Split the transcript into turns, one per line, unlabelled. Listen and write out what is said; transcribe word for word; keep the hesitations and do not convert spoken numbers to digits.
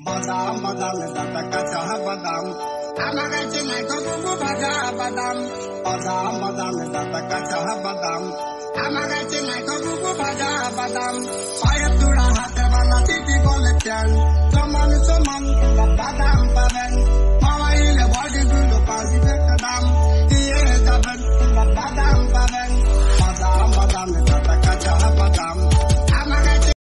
বাদাম বাদাম দাতা কাঁচা বাদাম আমার কাছে নাই কবু ভাজা বাদাম বাদাম বাদাম দাতা কাঁচা বাদাম আমার কাছে নাই কবু ভাজা বাদাম পায়ের তোড়া হাতে বানাতে